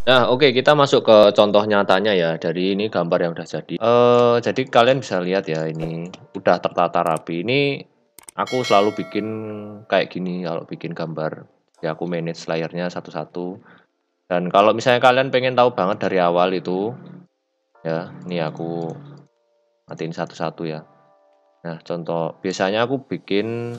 Nah, oke, kita masuk ke contoh nyatanya ya, dari ini gambar yang udah jadi. Jadi kalian bisa lihat ya, ini udah tertata rapi. Ini aku selalu bikin kayak gini kalau bikin gambar. Ya aku manage layernya satu-satu. Dan kalau misalnya kalian pengen tahu banget dari awal itu, ya, ini aku matiin satu-satu ya. Nah, contoh biasanya aku bikin,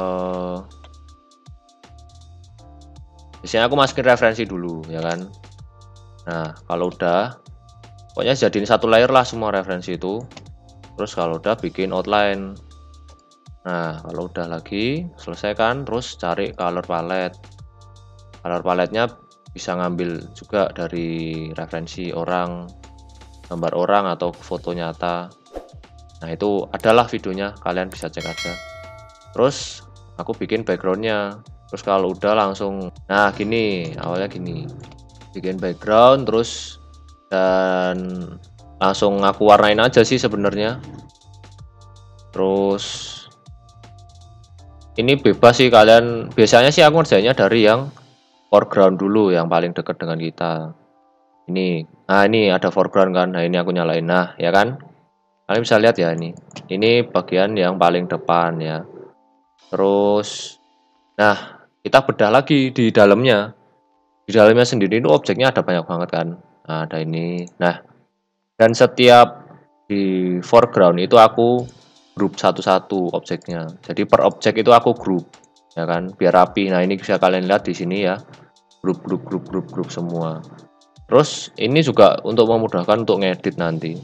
biasanya aku masukin referensi dulu, ya kan. Nah, kalau udah, pokoknya jadiin satu layer lah semua referensi itu. Terus kalau udah bikin outline. Nah, kalau udah lagi selesaikan, terus cari color palette. Color palette-nya bisa ngambil juga dari referensi orang, gambar orang atau foto nyata. Nah, itu adalah videonya, kalian bisa cek aja. Terus aku bikin backgroundnya. Terus kalau udah langsung, nah gini, awalnya gini. Bikin background terus dan langsung aku warnain aja sih sebenarnya. Terus ini bebas sih kalian, biasanya sih aku ngerjainnya dari yang foreground dulu, yang paling dekat dengan kita. Ini ada foreground kan, nah ini aku nyalain, nah ya kan. Kalian bisa lihat ya, ini bagian yang paling depan ya. Terus, nah kita bedah lagi di dalamnya. Di dalamnya sendiri itu objeknya ada banyak banget kan. Nah, ada ini. Nah, dan setiap di foreground itu aku grup satu-satu objeknya. Jadi per objek itu aku grup, ya kan, biar rapi. Nah, ini bisa kalian lihat di sini ya, grup semua. Terus ini juga untuk memudahkan untuk ngedit nanti.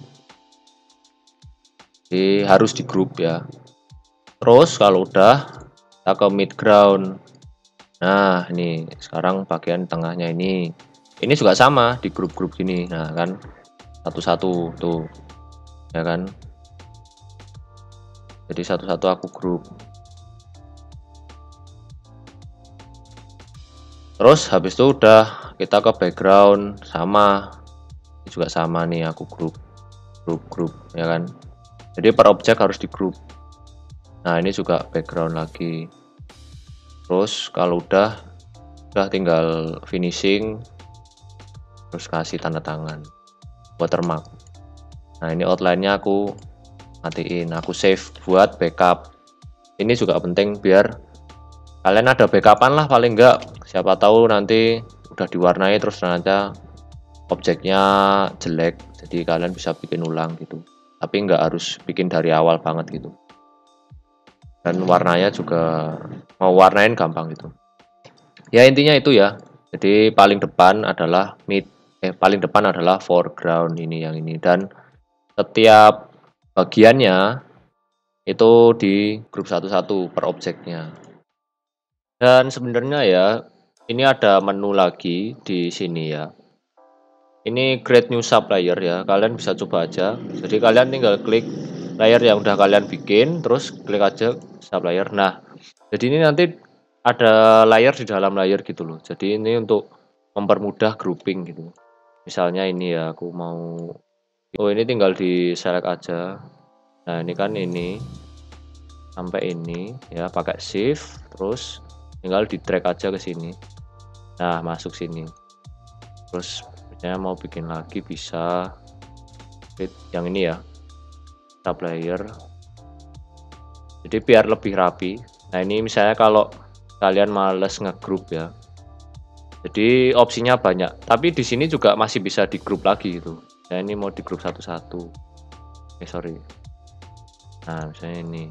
Jadi harus di grup ya. Terus kalau udah kita ke midground. Nah, ini sekarang bagian tengahnya ini. Ini juga sama di grup-grup gini. Nah, kan satu-satu tuh, ya kan. Jadi satu-satu aku grup. Terus habis itu udah kita ke background, sama ini juga sama nih, aku grup ya kan. Jadi per objek harus di grup. Nah, ini juga background lagi. Terus kalau udah tinggal finishing, terus kasih tanda tangan, watermark. Nah, ini outline-nya aku matiin, aku save buat backup. Ini juga penting biar kalian ada backupan lah, paling enggak siapa tahu nanti udah diwarnai terus ternyata objeknya jelek, jadi kalian bisa bikin ulang gitu. Tapi enggak harus bikin dari awal banget gitu. Dan warnanya juga mau warnain gampang gitu. Ya intinya itu ya. Jadi paling depan adalah paling depan adalah foreground, ini yang ini, dan setiap bagiannya itu di grup satu-satu per objeknya. Dan sebenarnya ya, ini ada menu lagi di sini ya. Ini create new sub layer ya, kalian bisa coba aja. Jadi kalian tinggal klik layer yang udah kalian bikin, terus klik aja sub layer. Nah, jadi ini nanti ada layer di dalam layer gitu loh. Jadi ini untuk mempermudah grouping gitu. Misalnya ini ya, aku mau, oh ini tinggal di select aja. Nah, ini kan ini sampai ini ya, pakai shift, terus tinggal di drag aja ke sini. Nah, masuk sini. Terus misalnya mau bikin lagi bisa klik yang ini ya, sub layer. Jadi biar lebih rapi. Nah, ini misalnya kalau kalian males ngegroup ya. Jadi opsinya banyak, tapi di sini juga masih bisa di grup lagi gitu. Nah, ini mau di grup satu-satu. Sorry. Nah, misalnya ini.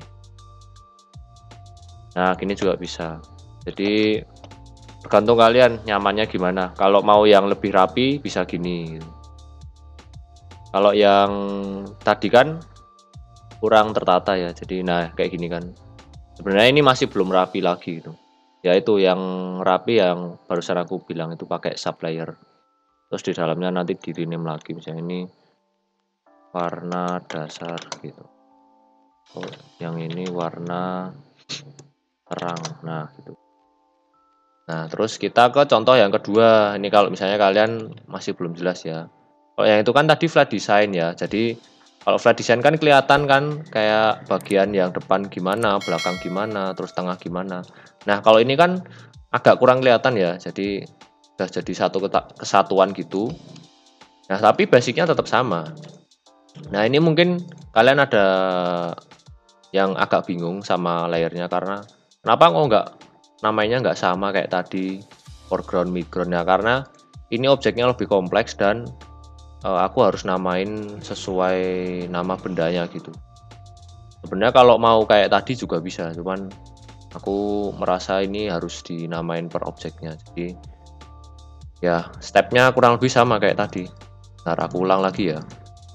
Nah, gini juga bisa. Jadi tergantung kalian nyamannya gimana. Kalau mau yang lebih rapi bisa gini. Kalau yang tadi kan kurang tertata ya. Jadi nah kayak gini kan. Sebenarnya ini masih belum rapi lagi gitu. Ya itu yang rapi yang barusan aku bilang itu pakai sub layer. Terus di dalamnya nanti di rename lagi, misalnya ini warna dasar gitu. Oh, yang ini warna terang. Nah, gitu. Nah, terus kita ke contoh yang kedua. Ini kalau misalnya kalian masih belum jelas ya. Kalau yang itu kan tadi flat design ya. Jadi kalau flat design kan kelihatan kan kayak bagian yang depan gimana, belakang gimana, terus tengah gimana. Nah, kalau ini kan agak kurang kelihatan ya. Jadi udah jadi satu kesatuan gitu. Nah, tapi basicnya tetap sama. Nah, ini mungkin kalian ada yang agak bingung sama layernya karena kenapa kok namanya nggak sama kayak tadi foreground midground ya, karena ini objeknya lebih kompleks dan aku harus namain sesuai nama bendanya gitu. Sebenarnya kalau mau kayak tadi juga bisa, cuman aku merasa ini harus dinamain per objeknya. Jadi ya stepnya kurang lebih sama kayak tadi. Ntar aku ulang lagi ya.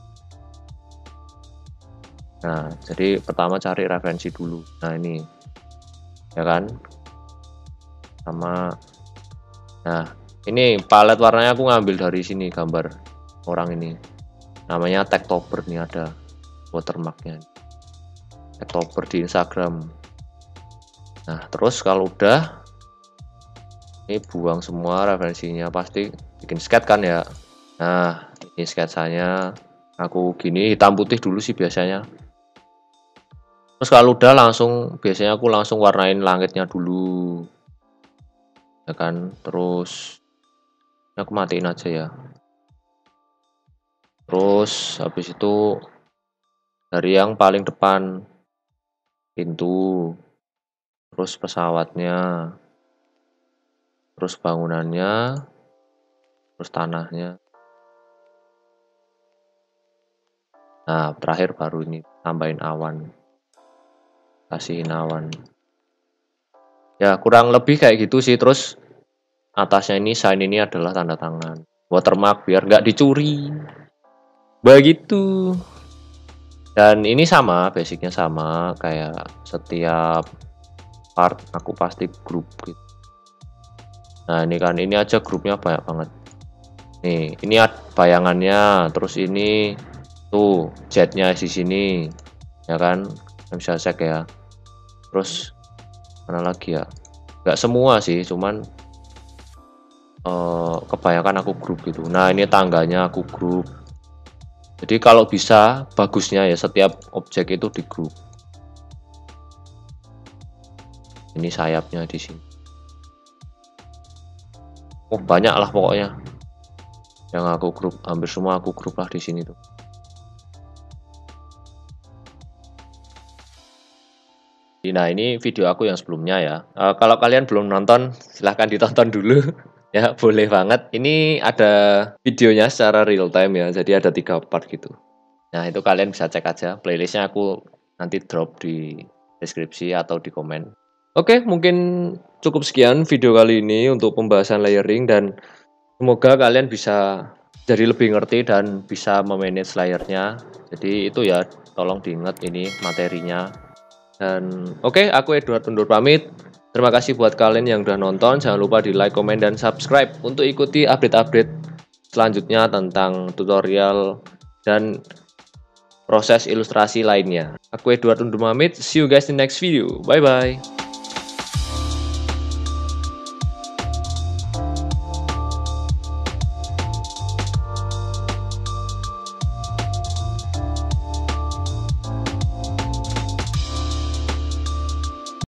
Nah, jadi pertama cari referensi dulu. Nah, ini ya kan, sama. Nah, ini palet warnanya aku ngambil dari sini, gambar orang ini namanya Techtober, nih ada watermarknya, Techtober di Instagram. Nah, terus kalau udah ini buang semua referensinya, pasti bikin sketch kan ya. Nah, ini sketsanya aku gini hitam putih dulu sih biasanya. Terus kalau udah biasanya aku langsung warnain langitnya dulu ya kan. Terus aku matiin aja ya. Terus habis itu dari yang paling depan, pintu, terus pesawatnya, terus bangunannya, terus tanahnya. Nah, terakhir baru ini tambahin awan, kasihin awan ya, kurang lebih kayak gitu sih. Terus atasnya ini sign ini adalah tanda tangan, watermark biar nggak dicuri begitu. Dan ini sama, basicnya sama kayak setiap part aku pasti grup gitu. Nah, ini kan, ini aja grupnya banyak banget nih. Ini bayangannya, terus ini tuh jetnya di sini ya kan, bisa cek ya. Terus mana lagi ya, nggak semua sih, cuman kebanyakan aku grup gitu. Nah, ini tangganya aku grup. Jadi kalau bisa bagusnya ya setiap objek itu di grup. Ini sayapnya di sini. Oh, banyak lah pokoknya yang aku grup, hampir semua aku grup lah di sini tuh. Nah, ini video aku yang sebelumnya ya. Kalau kalian belum nonton, silahkan ditonton dulu. Ya, boleh banget. Ini ada videonya secara real time ya, jadi ada 3 part gitu. Nah, itu kalian bisa cek aja. Playlistnya aku nanti drop di deskripsi atau di komen. Oke, mungkin cukup sekian video kali ini untuk pembahasan layering, dan semoga kalian bisa jadi lebih ngerti dan bisa memanage layernya. Jadi itu ya, tolong diingat ini materinya. Dan oke, aku Edward undur pamit. Terima kasih buat kalian yang udah nonton. Jangan lupa di like, komen, dan subscribe untuk ikuti update-update selanjutnya tentang tutorial dan proses ilustrasi lainnya. Aku Edward undur pamit. See you guys in next video. Bye bye.